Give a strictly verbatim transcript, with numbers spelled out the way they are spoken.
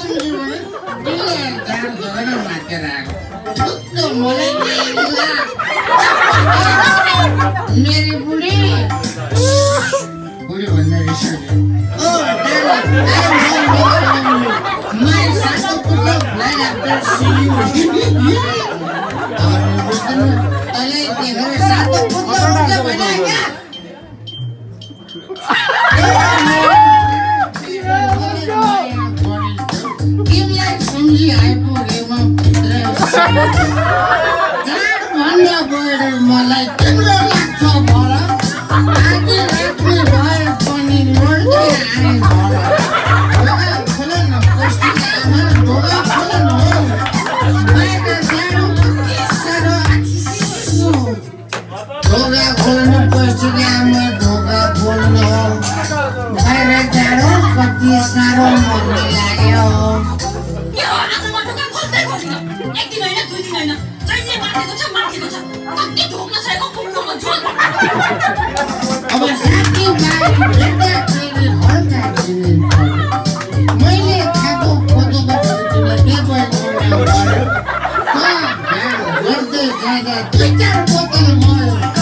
मेरी बुढ़ी बुढ़ी बंदा रिश्ते ओ मैं सासू पुत्र फ्लाई आफ्टर सी यू और बुद्धन तले के घर सासू पुत्र उनके बनाएगा किमलाई समझी आइपुगे म जाड भन्दा बढी मलाई तिम्रो लाग्छ भर आधी रातमै भए पनि मर्दै आए भर ढोका खोल न पस्तीका आमा ढोका खोल न हो बाहिर जाडो कति साह्रो आछिसो ढोका खोल्नु पस्तीका आमा ढोका खोल्नु हो बाहिर जाडो कति साह्रो मर्ने लाग्यो अब साथी भाइ भेट्दाखेरि हल्का चिनिन मैले खाएको फोटोको तिमीलाई के भएको गर्दै जाँदा दुई चार बोतल मर्यो